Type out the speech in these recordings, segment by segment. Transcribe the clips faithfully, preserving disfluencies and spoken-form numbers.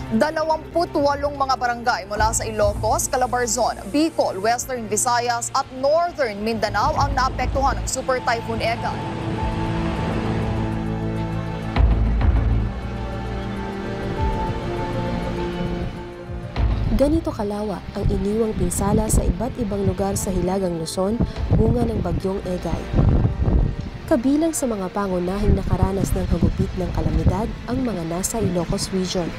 Dalawamput walong mga barangay mula sa Ilocos, Calabarzon, Bicol, Western Visayas at Northern Mindanao ang naapektuhan ng Super Typhoon Egan. Ganito kalawa ang iniwang pinsala sa iba't ibang lugar sa Hilagang Luzon bunga ng bagyong Egay. Kabilang sa mga pangunahing nakaranas ng hagupit ng kalamidad ang mga nasa Ilocos Region.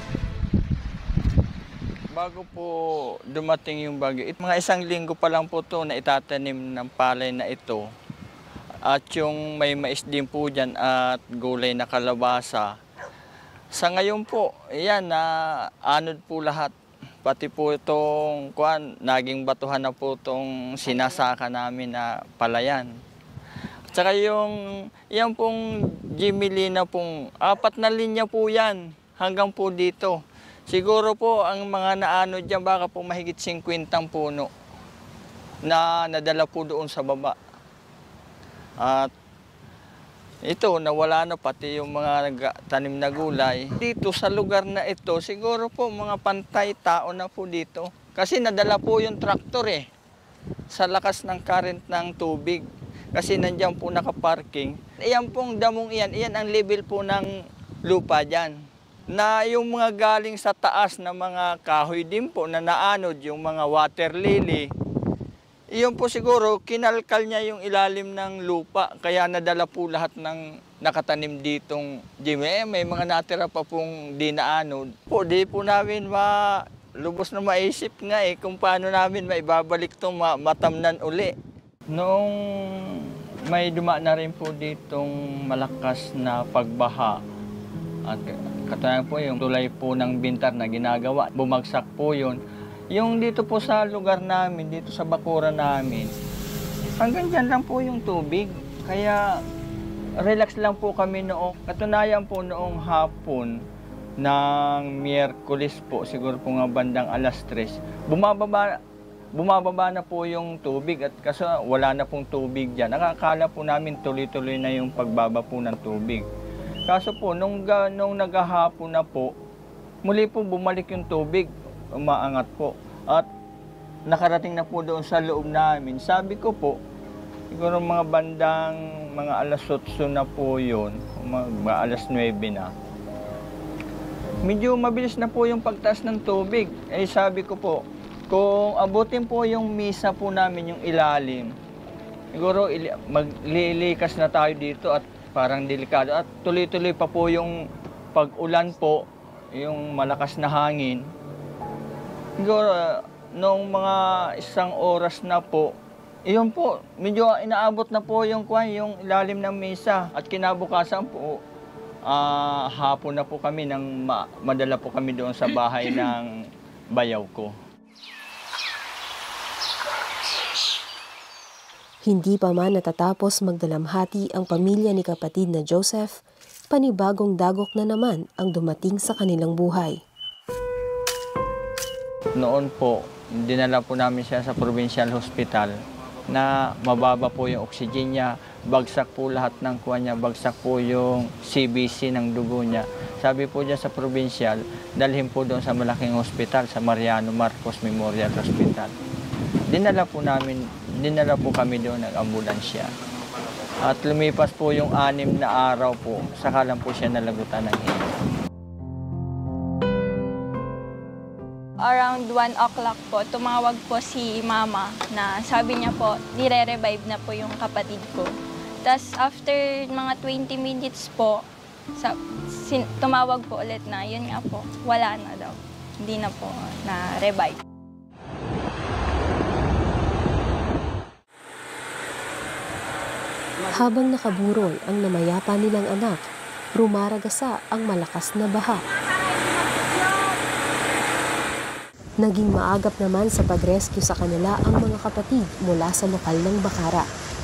Bago po dumating yung bagyo, it, mga isang linggo pa lang po ito na itatanim ng palay na ito. At yung may mais din po dyan at gulay na kalabasa. Sa ngayon po, yan, na anod po lahat. Pati po itong kuan, naging batuhan na po itong sinasaka namin na palayan. At saka yung, yan pong Jimilina pong, apat na linya po yan hanggang po dito. Siguro po ang mga naano dyan, baka po mahigit singkwentang puno na nadala po doon sa baba. At ito, nawala na pati yung mga tanim na gulay. Dito sa lugar na ito, siguro po mga pantay tao na po dito. Kasi nadala po yung traktor eh, sa lakas ng current ng tubig. Kasi nandiyan po nakaparking. Iyan pong damong iyan, iyan ang level po ng lupa dyan. Na yung mga galing sa taas na mga kahoy din po na naanod, yung mga water lily, iyon po siguro, kinalkal niya yung ilalim ng lupa, kaya nadala po lahat ng nakatanim ditong Jimmy. Eh, may mga natira pa pong di naanod. Po, di po namin ma, lubos na maisip nga eh, kung paano namin maibabalik itong matamnan uli. Noong may duma na rin po ditong malakas na pagbaha, at katunayan po yung tulay po ng Bintar na ginagawa, bumagsak po yun. Yung dito po sa lugar namin, dito sa bakuran namin, hanggang dyan lang po yung tubig. Kaya relax lang po kami noong, katunayan po noong hapon ng Miyerkules po, siguro po nga bandang alas tres, bumababa, bumababa na po yung tubig at kasi wala na pong tubig dyan. Nakakala po namin tuloy-tuloy na yung pagbaba po ng tubig. Kaso po, nung, nung naghahapon na po, muli po bumalik yung tubig, umaangat po. At nakarating na po doon sa loob namin. Sabi ko po, siguro mga bandang mga alas otso na po yun, mga alas nuwebe na. Medyo mabilis na po yung pagtaas ng tubig. Eh sabi ko po, kung abutin po yung misa po namin yung ilalim, siguro maglilikas na tayo dito at parang delikado. At tuloy-tuloy pa po yung pag-ulan po, yung malakas na hangin. Siguro, noong mga isang oras na po, iyon po, medyo inaabot na po yung, yung ilalim ng mesa. At kinabukasan po, uh, hapon na po kami, nang ma madala po kami doon sa bahay ng bayaw ko. Hindi pa man natatapos magdalamhati ang pamilya ni kapatid na Joseph, panibagong dagok na naman ang dumating sa kanilang buhay. Noon po, dinala po namin siya sa provincial hospital na mababa po yung oxygen niya, bagsak po lahat ng kuha niya, bagsak po yung C B C ng dugo niya. Sabi po dyan sa provincial, dalhin po doon sa malaking hospital, sa Mariano Marcos Memorial Hospital. Dinala po namin, dinala po kami doon ng ambulansya. At lumipas po yung anim na araw po, saka lang po siya nalagutan ng hinga. Around one o'clock po, tumawag po si mama na sabi niya po, nire-revive na po yung kapatid ko. Tapos after mga twenty minutes po, sa, sin, tumawag po ulit na, yun nga po, wala na daw. Hindi na po na-revive. Habang nakaburol ang namayapa nilang anak, rumaragasa ang malakas na baha. Naging maagap naman sa pag-rescue sa kanila ang mga kapatid mula sa lokal ng Bacara.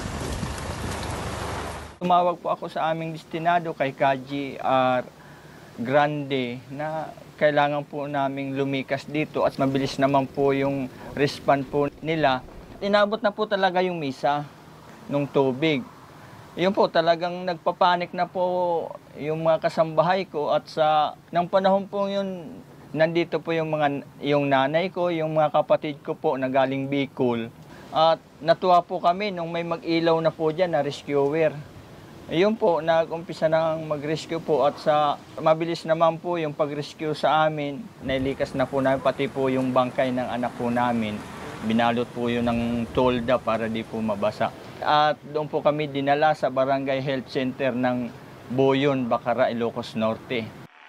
Tumawag po ako sa aming destinado kay K G R Grande na kailangan po naming lumikas dito at mabilis naman po yung respond po nila. Inabot na po talaga yung misa nung tubig. Yun po, talagang nagpapanik na po yung mga kasambahay ko at sa nang panahon po yun, nandito po yung mga yung nanay ko, yung mga kapatid ko po na galing Bicol. At natuwa po kami nung may mag-ilaw na po diyan na rescuer. Ayun po, nag-umpisa nang mag-rescue po at sa mabilis naman po yung pag-rescue sa amin. Nailikas na po namin pati po yung bangkay ng anak po namin. Binalot po yun ng tolda para di po mabasa. At doon po kami dinala sa Barangay Health Center ng Boyon, Bacara, Ilocos Norte.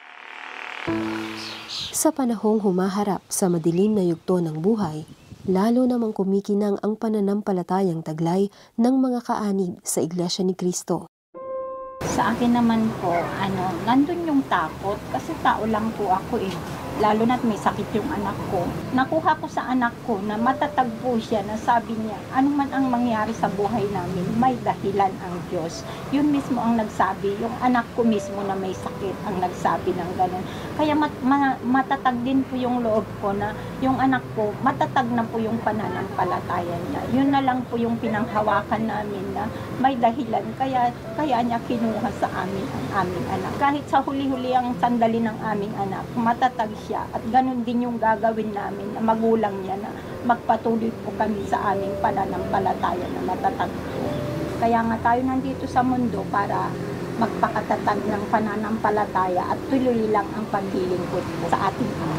Sa panahong humaharap sa madilim na yugto ng buhay, lalo namang kumikinang ang pananampalatayang taglay ng mga kaanib sa Iglesia ni Cristo. Sa akin naman po, ano, nandun yung takot kasi tao lang po ako eh. Lalo na't may sakit yung anak ko. Nakuha ko sa anak ko na matatag po siya na sabi niya, ano man ang mangyari sa buhay namin, may dahilan ang Diyos. Yun mismo ang nagsabi, yung anak ko mismo na may sakit ang nagsabi ng ganun. Kaya mat, ma, matatag din po yung loob ko na yung anak ko, matatag na po yung pananampalataya niya. Yun na lang po yung pinanghawakan namin na may dahilan. Kaya, kaya niya kinuha sa amin ang aming anak. Kahit sa huli-huli ang sandali ng aming anak, matatag siya. At ganun din yung gagawin namin na magulang niya na magpatuloy po kami sa aming pananampalataya na matatag po. Kaya nga tayo nandito sa mundo para magpakatatag ng pananampalataya at tuloy lang ang paglilingkod po sa ating Ama.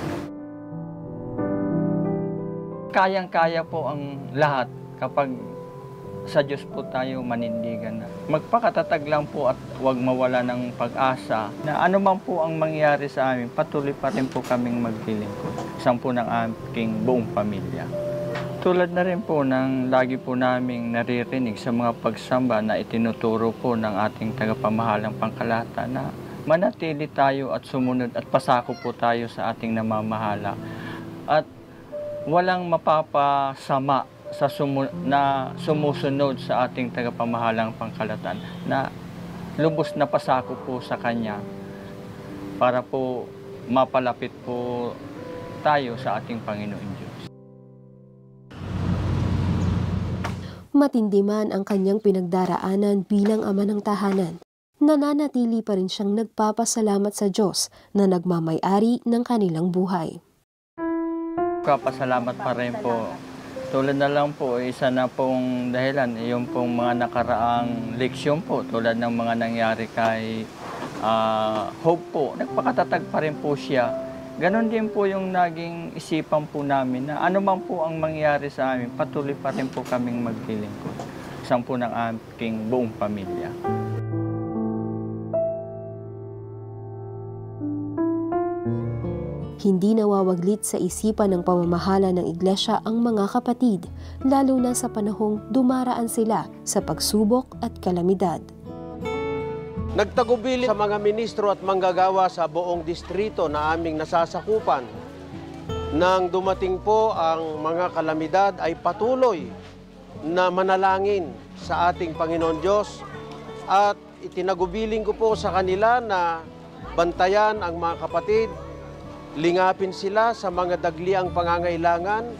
Kayang-kaya po ang lahat kapag sa Diyos po tayo manindigan. Magpakatatag lang po at huwag mawala ng pag-asa na ano man po ang mangyari sa amin, patuloy pa rin po kaming maglilingkod. Isang po ng aking buong pamilya. Tulad na rin po ng lagi po naming naririnig sa mga pagsamba na itinuturo po ng ating tagapamahalang pangkalahatan na manatili tayo at sumunod at pasako po tayo sa ating namamahala. At walang mapapasama sa sumu na sumusunod sa ating tagapamahalang pangkalahatan na lubos na pasako po sa Kanya para po mapalapit po tayo sa ating Panginoon Diyos. Matindi man ang kanyang pinagdaraanan bilang ama ng tahanan, nananatili pa rin siyang nagpapasalamat sa Diyos na nagmamay-ari ng kanilang buhay. Kapasalamat pa rin po. Tulad na lang po, isa na pong dahilan, yung pong mga nakaraang leksyon po, tulad ng mga nangyari kay uh, Hope po, nagpakatatag pa rin po siya. Ganon din po yung naging isipan po namin na ano man po ang mangyari sa amin, patuloy pa rin po kaming maglilingkod. Isang po ng aking buong pamilya. Hindi nawawaglit sa isipan ng pamamahala ng Iglesia ang mga kapatid, lalo na sa panahong dumaraan sila sa pagsubok at kalamidad. Nagtagubilin sa mga ministro at manggagawa sa buong distrito na aming nasasakupan. Nang dumating po ang mga kalamidad ay patuloy na manalangin sa ating Panginoon Diyos at itinagubilin ko po sa kanila na bantayan ang mga kapatid, lingapin sila sa mga dagliang pangangailangan,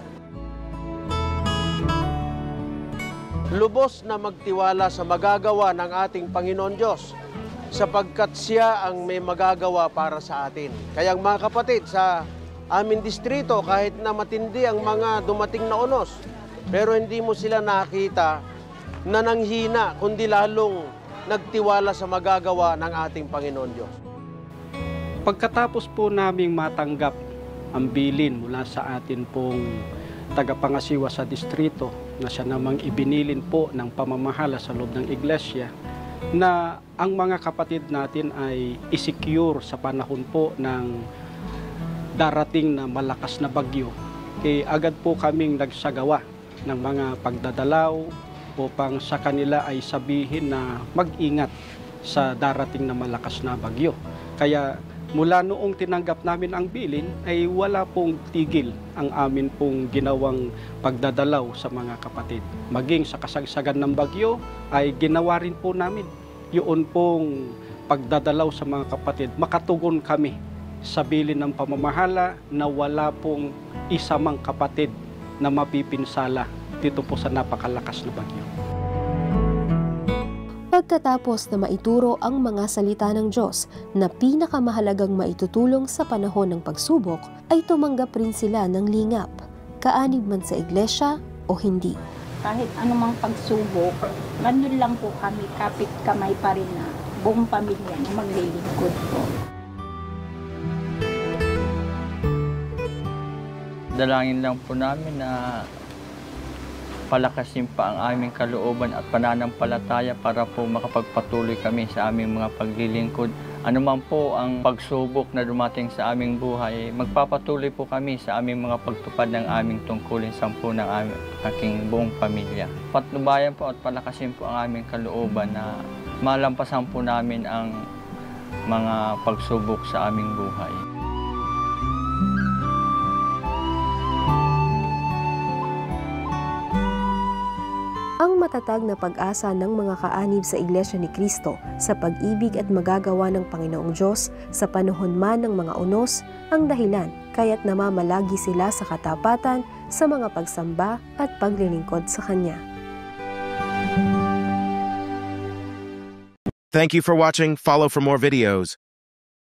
lubos na magtiwala sa magagawa ng ating Panginoon Diyos sapagkat Siya ang may magagawa para sa atin. Kaya mga kapatid, sa aming distrito, kahit na matindi ang mga dumating na unos, pero hindi mo sila nakita na nanghina, kundi lalong nagtiwala sa magagawa ng ating Panginoon Diyos. Pagkatapos po naming matanggap ang bilin mula sa atin pong tagapangasiwa sa distrito na siya namang ibinilin po ng pamamahala sa loob ng iglesia na ang mga kapatid natin ay isecure sa panahon po ng darating na malakas na bagyo, eh agad po kaming nagsagawa ng mga pagdadalaw upang sa kanila ay sabihin na mag-ingat sa darating na malakas na bagyo. Kaya mula noong tinanggap namin ang bilin ay wala pong tigil ang amin pong ginawang pagdadalaw sa mga kapatid. Maging sa kasagsagan ng bagyo ay ginawa rin po namin yun pong pagdadalaw sa mga kapatid. Makatugon kami sa bilin ng pamamahala na wala pong isa mang kapatid na mapipinsala dito po sa napakalakas na bagyo. Pagkatapos na maituro ang mga salita ng Diyos na pinakamahalagang maitutulong sa panahon ng pagsubok, ay tumanggap rin sila ng lingap, kaanib man sa iglesia o hindi. Kahit anumang pagsubok, ganun lang po kami, kapit kamay pa rin na buong pamilya na maglilingkod po. Dalangin lang po namin na palakasin pa ang aming kalooban at pananampalataya para po makapagpatuloy kami sa aming mga paglilingkod. Ano man po ang pagsubok na dumating sa aming buhay, magpapatuloy po kami sa aming mga pagtupad ng aming tungkulin sampu ng aming aking buong pamilya. Patnubayan po at palakasin po ang aming kalooban na malampasan po namin ang mga pagsubok sa aming buhay. Ang matatag na pag-asa ng mga kaanib sa Iglesia ni Cristo sa pag-ibig at magagawa ng Panginoong Diyos sa panahon man ng mga unos ang dahilan kaya't namamalagi sila sa katapatan sa mga pagsamba at paglilingkod sa Kanya. Thank you for watching. Follow for more videos.